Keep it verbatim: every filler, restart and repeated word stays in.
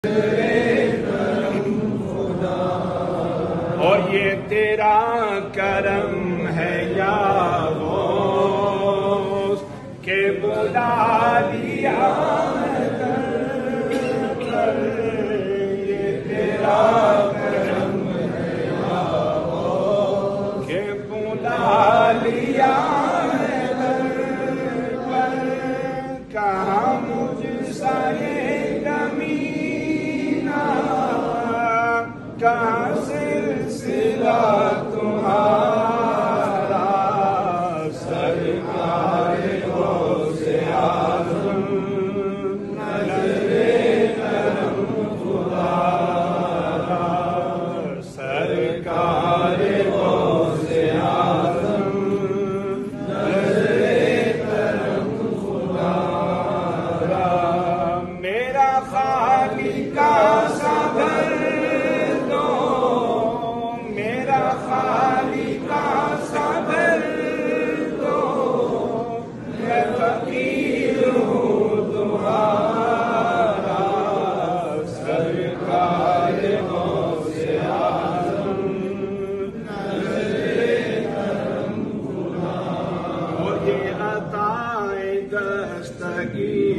और ये तेरा करम है या गौस के बुला लिया कर, ये तेरा करम है या गौस के बुला लिया कर, कहाँ मुझसा ये कमीना, कहाँ सिलसिला तुम्हारा सरकार गौसे आज़म नज़रे करम खुदा, सरकार गौसे आज़म नज़रे करम खुदा, मेरा खालिका सा घर खालिका सा घर दो, मैं फकीर हूँ तुम्हारा सरकार गौसे आज़म नज़रे करम खुदा, और ये अताए दस्तगीर